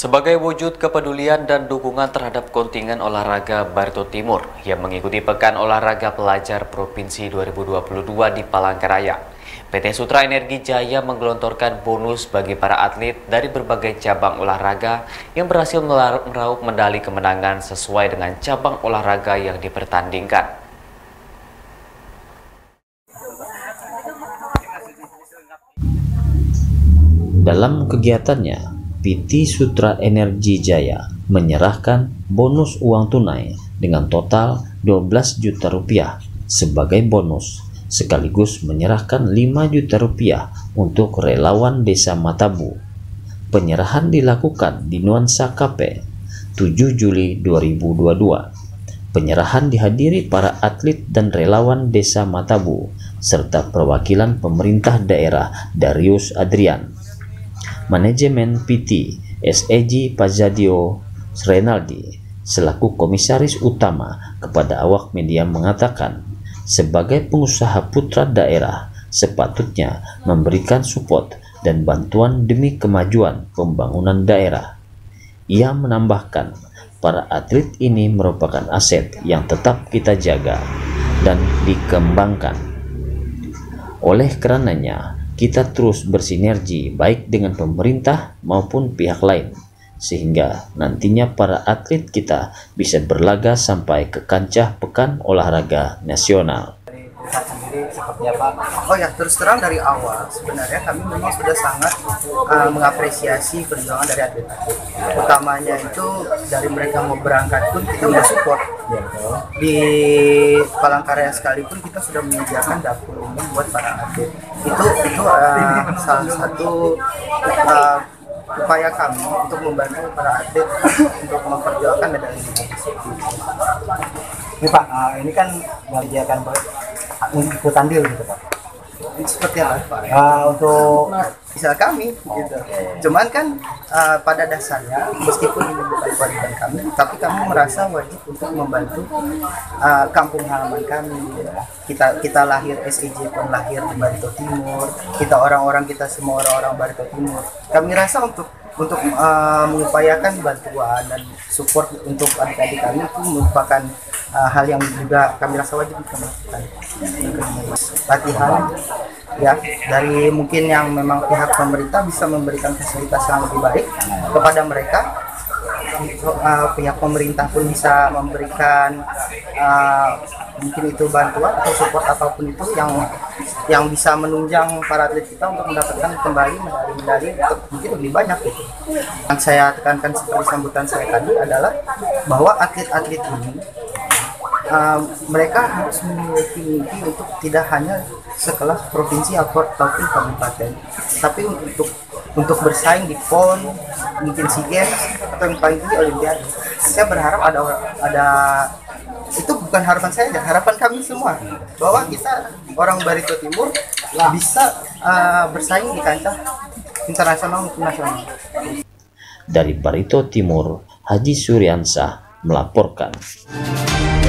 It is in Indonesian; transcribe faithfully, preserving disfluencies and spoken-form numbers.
Sebagai wujud kepedulian dan dukungan terhadap kontingen olahraga Barito Timur yang mengikuti Pekan Olahraga Pelajar Provinsi dua ribu dua puluh dua di Palangkaraya, P T Sutra Energi Jaya menggelontorkan bonus bagi para atlet dari berbagai cabang olahraga yang berhasil meraup medali kemenangan sesuai dengan cabang olahraga yang dipertandingkan. Dalam kegiatannya, P T Sutra Energi Jaya menyerahkan bonus uang tunai dengan total dua belas juta rupiah sebagai bonus, sekaligus menyerahkan lima juta rupiah untuk relawan Desa Matabu. Penyerahan dilakukan di Nuansa Cafe tujuh Juli dua ribu dua puluh dua. Penyerahan dihadiri para atlet dan relawan Desa Matabu serta perwakilan pemerintah daerah Darius Adrian. Manajemen P T S E G Pazadio Renaldi selaku komisaris utama kepada awak media mengatakan, sebagai pengusaha putra daerah sepatutnya memberikan support dan bantuan demi kemajuan pembangunan daerah. Ia menambahkan, para atlet ini merupakan aset yang tetap kita jaga dan dikembangkan. Oleh karenanya, kita terus bersinergi baik dengan pemerintah maupun pihak lain, sehingga nantinya para atlet kita bisa berlaga sampai ke kancah Pekan Olahraga Nasional. Sendiri seperti apa? Oh ya, terus terang dari awal sebenarnya kami memang sudah sangat uh, mengapresiasi perjuangan dari atlet-atlet. Utamanya itu dari mereka mau berangkat pun kita udah support. Di Palangkaraya sekalipun kita sudah menyediakan dapur umum buat para atlet. Itu itu uh, salah satu uh, upaya kami untuk membantu para atlet untuk memperjuangkan medali emas. Ini Pak, uh, ini kan menyediakan ikut andil gitu Pak. Seperti apa Pak? Uh, untuk bisa kami gitu. Cuman kan uh, pada dasarnya meskipun ini bukan kewajiban kami, tapi kami merasa wajib untuk membantu uh, kampung halaman kami. Kita kita lahir S E J pun lahir di Barito Timur. Kita orang-orang kita semua orang-orang Barito Timur. Kami rasa untuk untuk uh, mengupayakan bantuan dan support untuk adik-adik kami itu merupakan uh, hal yang juga kami rasa wajib kita lakukan. Latihan ya dari mungkin yang memang pihak pemerintah bisa memberikan fasilitas yang lebih baik kepada mereka, uh, pihak pemerintah pun bisa memberikan uh, mungkin itu bantuan atau support apapun itu yang yang bisa menunjang para atlet kita untuk mendapatkan kembali medali-medali untuk mungkin lebih banyak gitu. Yang saya tekankan seperti sambutan saya tadi adalah bahwa atlet-atlet ini uh, mereka harus memiliki mimpi untuk tidak hanya sekelas provinsi ataupun kabupaten, tapi untuk untuk bersaing di P O N, mungkin SEA Games atau yang paling tinggi Olimpiade. Saya berharap ada ada itu bukan harapan saya aja, harapan kami semua bahwa kita orang Barito Timur bisa uh, bersaing di kancah internasional maupun nasional. Dari Barito Timur, Haji Suryansah melaporkan.